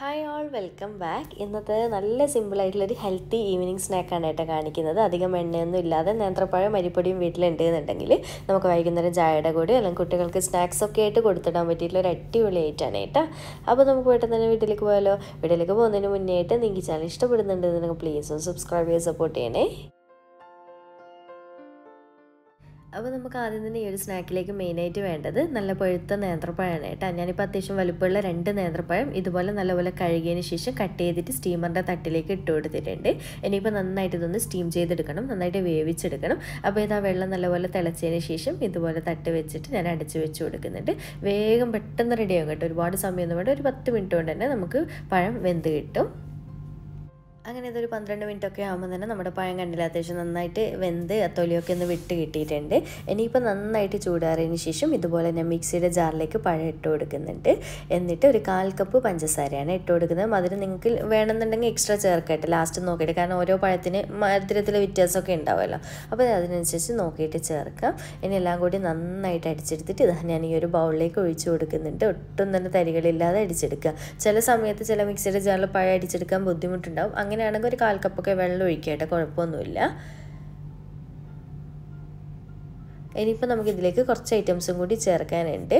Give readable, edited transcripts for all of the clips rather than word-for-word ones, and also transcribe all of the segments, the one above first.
Hi all welcome back. ഇന്നത്തെ നല്ല സിമ്പിളായിട്ടുള്ളൊരു ഹെൽത്തി ഈവനിങ് സ്നാക്കാണ് കേട്ടോ കാണിക്കുന്നത്. അധികം എണ്ണയൊന്നും ഇല്ലാതെ നേന്ത്രപ്പഴം അരിപ്പൊടിയും വീട്ടിലുണ്ട് എന്നുണ്ടെങ്കിൽ നമുക്ക് വൈകുന്നേരം ചായയുടെ കൂടെ അല്ലെങ്കിൽ കുട്ടികൾക്ക് സ്നാക്സൊക്കെ ആയിട്ട് കൊടുത്തിടാൻ പറ്റിയിട്ടുള്ള ഒരു അടിപൊളി ഐറ്റാണ് കേട്ടോ. അപ്പോൾ നമുക്ക് പെട്ടെന്ന് തന്നെ വീട്ടിലേക്ക് പോയാലോ. വീട്ടിലേക്ക് പോകുന്നതിന് മുന്നേ ആയിട്ട് നിങ്ങൾക്ക് ചാനൽ ഇഷ്ടപ്പെടുന്നുണ്ടെങ്കിൽ പ്ലീസ് ഒന്ന് സബ്സ്ക്രൈബ് ചെയ്ത് സപ്പോർട്ട് ചെയ്യണേ. അപ്പോൾ നമുക്ക് ആദ്യം തന്നെ ഈ ഒരു സ്നാക്കിലേക്ക് മെയിനായിട്ട് വേണ്ടത് നല്ല പഴുത്ത നേന്ത്രപ്പഴമാണ് കേട്ടോ. ഞാനിപ്പോൾ അത്യാവശ്യം വലുപ്പമുള്ള 2 നേന്ത്രപ്പഴം ഇതുപോലെ നല്ലപോലെ കഴുകിയതിന് ശേഷം കട്ട് ചെയ്തിട്ട് സ്റ്റീമറിൻ്റെ തട്ടിലേക്ക് ഇട്ട് കൊടുത്തിട്ടുണ്ട്. ഇനിയിപ്പോൾ നന്നായിട്ട് ഇതൊന്ന് സ്റ്റീം ചെയ്തെടുക്കണം, നന്നായിട്ട് വേവിച്ചെടുക്കണം. അപ്പോൾ ഇത് ആ വെള്ളം നല്ലപോലെ തിളച്ചതിന് ശേഷം ഇതുപോലെ തട്ട് വെച്ചിട്ട് ഞാൻ അടച്ച് വെച്ച് കൊടുക്കുന്നുണ്ട്. വേഗം പെട്ടെന്ന് റെഡിയാകും കേട്ടോ, ഒരുപാട് സമയമൊന്നും വേണ്ട. ഒരു 10 മിനിറ്റ് കൊണ്ട് തന്നെ നമുക്ക് പഴം വെന്ത് കിട്ടും. അങ്ങനെ ഇതൊരു 12 മിനിറ്റൊക്കെ ആകുമ്പോൾ തന്നെ നമ്മുടെ പഴം കണ്ടില്ല അത്യാവശ്യം നന്നായിട്ട് വെന്ത് തൊലിയൊക്കെ ഒന്ന് വിട്ട് കിട്ടിയിട്ടുണ്ട്. ഇനിയിപ്പോൾ നന്നായിട്ട് ചൂടാറിയതിന് ശേഷം ഇതുപോലെ ഞാൻ മിക്സിയുടെ ജാറിലേക്ക് പഴം ഇട്ട് കൊടുക്കുന്നുണ്ട്. എന്നിട്ട് ഒരു 1/4 കപ്പ് പഞ്ചസാരയാണ് ഇട്ട് കൊടുക്കുന്നത്. മധുരം നിങ്ങൾക്ക് വേണമെന്നുണ്ടെങ്കിൽ എക്സ്ട്രാ ചേർക്കട്ടെ, ലാസ്റ്റ് നോക്കിയിട്ട്, കാരണം ഓരോ പഴത്തിന് മധുരത്തിൽ വ്യത്യാസമൊക്കെ ഉണ്ടാവുമല്ലോ. അപ്പോൾ അതിനനുസരിച്ച് നോക്കിയിട്ട് ചേർക്കാം. ഇനി എല്ലാം കൂടി നന്നായിട്ട് അടിച്ചെടുത്തിട്ട് ഇത് ഞാൻ ഈ ഒരു ബൗളിലേക്ക് ഒഴിച്ചു കൊടുക്കുന്നുണ്ട്. ഒട്ടും തന്നെ തരികളില്ലാതെ അടിച്ചെടുക്കുക. ചില സമയത്ത് ചില മിക്സിയുടെ ജാറിൽ പഴം അടിച്ചെടുക്കാൻ ബുദ്ധിമുട്ടുണ്ടാവും. അങ്ങനെയാണെങ്കിൽ ഒരു 1/4 കപ്പൊക്കെ വെള്ളം ഒഴിക്കട്ടെ, കുഴപ്പമൊന്നുമില്ല. ഇനിയിപ്പോൾ നമുക്കിതിലേക്ക് കുറച്ച് ഐറ്റംസും കൂടി ചേർക്കാനുണ്ട്.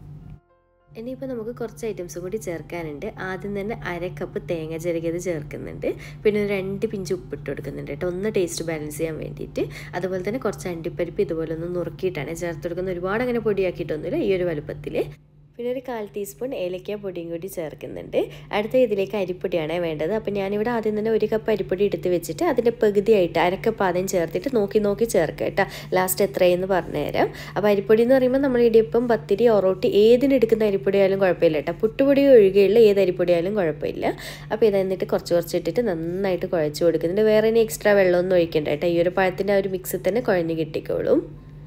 ആദ്യം തന്നെ 1/2 കപ്പ് തേങ്ങ ചിരകിയത് ചേർക്കുന്നുണ്ട്. പിന്നെ ഒരു 2 പിഞ്ച് ഉപ്പിട്ട് കൊടുക്കുന്നുണ്ട് കേട്ടോ, ഒന്ന് ടേസ്റ്റ് ബാലൻസ് ചെയ്യാൻ വേണ്ടിയിട്ട്. അതുപോലെ തന്നെ കുറച്ച് അണ്ടിപ്പരിപ്പ് ഇതുപോലെ ഒന്ന് നുറുക്കിയിട്ടാണ് ചേർത്ത് കൊടുക്കുന്നത്. ഒരുപാട് അങ്ങനെ പൊടിയാക്കിയിട്ടൊന്നുമില്ല, ഈ ഒരു വലുപ്പത്തിൽ. പിന്നെ ഒരു 1/4 ടീസ്പൂൺ ഏലക്ക പൊടിയും കൂടി ചേർക്കുന്നുണ്ട്. അടുത്ത ഇതിലേക്ക് അരിപ്പൊടിയാണ് വേണ്ടത്. അപ്പോൾ ഞാനിവിടെ ആദ്യം തന്നെ 1 കപ്പ് അരിപ്പൊടി എടുത്ത് വെച്ചിട്ട് അതിൻ്റെ പകുതിയായിട്ട് 1/2 കപ്പ് ആദ്യം ചേർത്തിട്ട് നോക്കി ചേർക്കുക കേട്ടോ, ലാസ്റ്റ് എത്രയെന്ന് പറഞ്ഞുതരാം. അപ്പോൾ അരിപ്പൊടി എന്ന് പറയുമ്പോൾ നമ്മൾ ഇടിയപ്പം, പത്തിരി, ഒറോട്ടി ഏതിനെടുക്കുന്ന അരിപ്പൊടി ആയാലും കുഴപ്പമില്ല കേട്ടോ, പുട്ടുപൊടി ഒഴികെയുള്ള ഏത് അരിപ്പൊടി ആയാലും കുഴപ്പമില്ല. അപ്പോൾ ഇത് എന്നിട്ട് കുറച്ച് ഇട്ടിട്ട് നന്നായിട്ട് കുഴച്ച് കൊടുക്കുന്നുണ്ട്. വേറെ ഇനി എക്സ്ട്രാ വെള്ളമൊന്നും ഒഴിക്കേണ്ട കേട്ടോ, ഈ ഒരു പഴത്തിൻ്റെ ആ ഒരു മിക്സിൽ തന്നെ കുഴഞ്ഞ് കിട്ടിക്കോളും.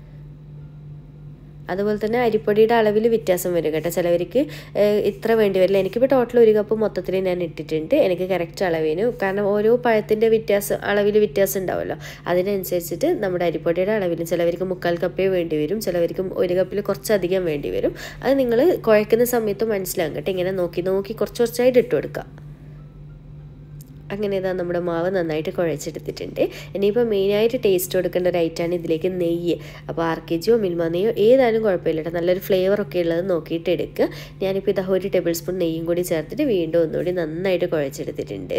അതുപോലെ തന്നെ അരിപ്പൊടിയുടെ അളവിൽ വ്യത്യാസം വരും കേട്ടോ, ചിലവർക്ക് ഇത്ര വേണ്ടി വരില്ല. എനിക്കിപ്പോൾ ടോട്ടൽ 1 കപ്പ് മൊത്തത്തിൽ ഞാൻ ഇട്ടിട്ടുണ്ട്, എനിക്ക് കറക്റ്റ് അളവിന്. കാരണം ഓരോ പഴത്തിൻ്റെ അളവിൽ വ്യത്യാസം ഉണ്ടാവുമല്ലോ, അതിനനുസരിച്ചിട്ട് നമ്മുടെ അരിപ്പൊടിയുടെ അളവിൽ ചിലവർക്ക് 1/4 കപ്പേ വേണ്ടി വരും, ചിലവർക്ക് 1 കപ്പിൽ കുറച്ചധികം വേണ്ടി വരും. അത് നിങ്ങൾ കുഴക്കുന്ന സമയത്ത് മനസ്സിലാകും കേട്ടോ, ഇങ്ങനെ നോക്കി കുറച്ചായിട്ട് ഇട്ട് കൊടുക്കുക. അങ്ങനെ ഇതാ നമ്മുടെ മാവ് നന്നായിട്ട് കുഴച്ചെടുത്തിട്ടുണ്ട്. ഇനിയിപ്പോൾ മെയിനായിട്ട് ടേസ്റ്റ് കൊടുക്കേണ്ട ഒരു ഐറ്റമാണ് ഇതിലേക്ക് നെയ്യ്. അപ്പോൾ RKGയോ മിൽമ നെയ്യോ ഏതായാലും കുഴപ്പമില്ല കേട്ടോ, നല്ലൊരു ഫ്ലേവറൊക്കെ ഉള്ളത് നോക്കിയിട്ട് എടുക്കുക. ഞാനിപ്പോൾ ഇതാ 1 ടേബിൾ സ്പൂൺ നെയ്യും കൂടി ചേർത്തിട്ട് വീണ്ടും ഒന്നുകൂടി നന്നായിട്ട് കുഴച്ചെടുത്തിട്ടുണ്ട്.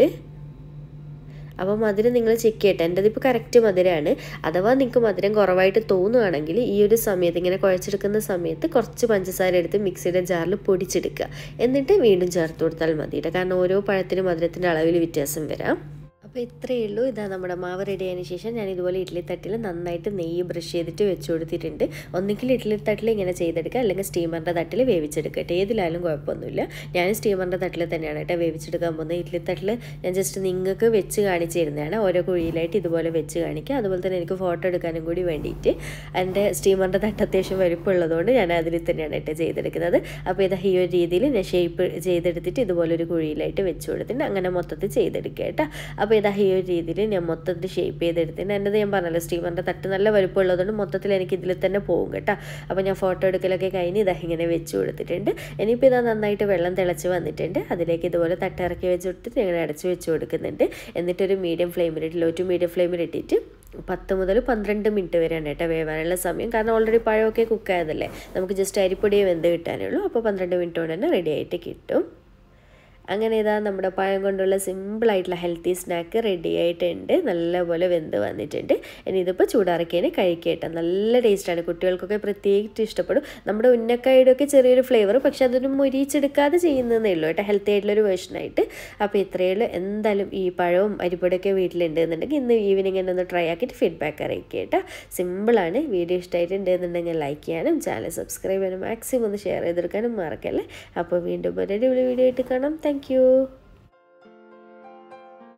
അപ്പോൾ മധുരം നിങ്ങൾ ചെക്ക് ചെയ്യട്ടെ, എൻ്റെത് ഇപ്പോൾ കറക്റ്റ് മധുരമാണ്. അഥവാ നിങ്ങൾക്ക് മധുരം കുറവായിട്ട് തോന്നുകയാണെങ്കിൽ ഈ ഒരു സമയത്ത് ഇങ്ങനെ കുഴച്ചെടുക്കുന്ന സമയത്ത് കുറച്ച് പഞ്ചസാര എടുത്ത് മിക്സിയുടെ ജാറിൽ പൊടിച്ചെടുക്കുക. എന്നിട്ട് വീണ്ടും ചേർത്ത് കൊടുത്താൽ മതി കേട്ടോ, കാരണം ഓരോ പഴത്തിനും മധുരത്തിൻ്റെ അളവിൽ വ്യത്യാസം വരാം. അപ്പോൾ ഇത്രയേ ഉള്ളൂ. ഇതാ നമ്മുടെ മാവ് റെഡി ആയതിനു ശേഷം ഞാൻ ഇതുപോലെ ഇഡ്ഡലി തട്ടിൽ നന്നായിട്ട് നെയ്യ് ബ്രഷ് ചെയ്തിട്ട് വെച്ച് കൊടുത്തിട്ടുണ്ട്. ഒന്നുകിൽ ഇഡ്ഡലി തട്ടിൽ ഇങ്ങനെ ചെയ്തെടുക്കുക, അല്ലെങ്കിൽ സ്റ്റീമറിൻ്റെ തട്ടിൽ വേവിച്ചെടുക്കട്ടെ, ഏതിലായാലും കുഴപ്പമൊന്നുമില്ല. ഞാൻ സ്റ്റീമറിൻ്റെ തട്ടിൽ തന്നെയാണ് കേട്ടോ വേവിച്ചെടുക്കാൻ പോകുന്നത്. ഇഡ്ഡലി തട്ടിൽ ഞാൻ ജസ്റ്റ് നിങ്ങൾക്ക് വെച്ച് കാണിച്ചു തരുന്നതാണ്, ഓരോ കുഴിയിലായിട്ട് ഇതുപോലെ വെച്ച് കാണിക്കുക. അതുപോലെ തന്നെ എനിക്ക് ഫോട്ടോ എടുക്കാനും കൂടി വേണ്ടിയിട്ട് എൻ്റെ സ്റ്റീമറിൻ്റെ തട്ട് അത്യാവശ്യം വലുപ്പമുള്ളതുകൊണ്ട് ഞാൻ അതിൽ തന്നെയാണ് കേട്ടോ ചെയ്തെടുക്കുന്നത്. അപ്പോൾ ഇത് ഈ ഒരു രീതിയിൽ ഞാൻ ഷേപ്പ് ചെയ്തെടുത്തിട്ട് ഇതുപോലൊരു കുഴിയിലായിട്ട് വെച്ച് കൊടുത്തിട്ട് അങ്ങനെ മൊത്തത്തിൽ ചെയ്തെടുക്കുക കേട്ടോ. അപ്പോൾ ഈ ഒരു രീതിയിൽ ഞാൻ മൊത്തത്തിൽ ഷേപ്പ് ചെയ്തെടുത്തിട്ടുണ്ട്. എൻ്റെത് ഞാൻ പറഞ്ഞല്ലോ സ്റ്റീമറിൻ്റെ തട്ട് നല്ല വലുപ്പമുള്ളതുകൊണ്ട് മൊത്തത്തിൽ എനിക്ക് ഇതിൽ തന്നെ പോകും കേട്ടോ. അപ്പോൾ ഞാൻ ഫോട്ടോ എടുക്കലൊക്കെ കഴിഞ്ഞ് ഇങ്ങനെ വെച്ച് കൊടുത്തിട്ടുണ്ട്. ഇനിയിപ്പോൾ ഇതാ നന്നായിട്ട് വെള്ളം തിളച്ച് വന്നിട്ടുണ്ട്. അതിലേക്ക് ഇതുപോലെ തട്ടിറക്കി വെച്ച് കൊടുത്തിട്ട് ഞങ്ങൾ അടച്ച് വെച്ച് കൊടുക്കുന്നുണ്ട്. എന്നിട്ടൊരു മീഡിയം ഫ്ലെയിമിലിട്ട്, ലോ ടു മീഡിയം ഫ്ലെയിമിലിട്ടിട്ട് 10 മുതൽ 12 മിനിറ്റ് വരെയാണ് കേട്ടോ വേവാനുള്ള സമയം. കാരണം ഓൾറെഡി പഴമൊക്കെ കുക്കായതല്ലേ, നമുക്ക് ജസ്റ്റ് അരിപ്പൊടിയെ വെന്ത് കിട്ടാനേ ഉള്ളൂ. അപ്പോൾ 12 മിനിറ്റ് കൊണ്ട് തന്നെ റെഡി ആയിട്ട് കിട്ടും. അങ്ങനെ ഇതാ നമ്മുടെ പഴം കൊണ്ടുള്ള സിമ്പിളായിട്ടുള്ള ഹെൽത്തി സ്നാക്ക് റെഡി ആയിട്ടുണ്ട്, നല്ലപോലെ വെന്ത് വന്നിട്ടുണ്ട്. ഇനി ഇതിപ്പോൾ ചൂടാറിക്കഴിഞ്ഞ് കഴിക്കട്ടെ, നല്ല ടേസ്റ്റാണ്, കുട്ടികൾക്കൊക്കെ പ്രത്യേകിച്ച് ഇഷ്ടപ്പെടും. നമ്മുടെ ഉന്നക്കായുടെ ഒക്കെ ചെറിയൊരു ഫ്ലേവർ, പക്ഷെ അതൊന്നും മൊരിച്ചെടുക്കാതെ ചെയ്യുന്നതേ ഉള്ളൂ കേട്ടോ, ഹെൽത്തി ആയിട്ടുള്ളൊരു വേർഷനായിട്ട്. അപ്പോൾ ഇത്രയേ ഉള്ളൂ. എന്തായാലും ഈ പഴവും അരിപ്പൊടിയൊക്കെ വീട്ടിലുണ്ട് എന്നുണ്ടെങ്കിൽ ഇന്ന് ഈവനിങ് തന്നെ ഒന്ന് ട്രൈ ആക്കിയിട്ട് ഫീഡ്ബാക്ക് അറിയിക്കുക കേട്ടോ. സിമ്പിളാണ്. വീഡിയോ ഇഷ്ടമായിട്ടുണ്ട് എന്നുണ്ടെങ്കിൽ ലൈക്ക് ചെയ്യാനും ചാനൽ സബ്സ്ക്രൈബ് ചെയ്യാനും മാക്സിമം ഒന്ന് ഷെയർ ചെയ്തെടുക്കാനും മറക്കല്ലേ. അപ്പോൾ വീണ്ടും ഒരു അടിപൊളി വീഡിയോ ആയിട്ട് കാണാം. Thank you.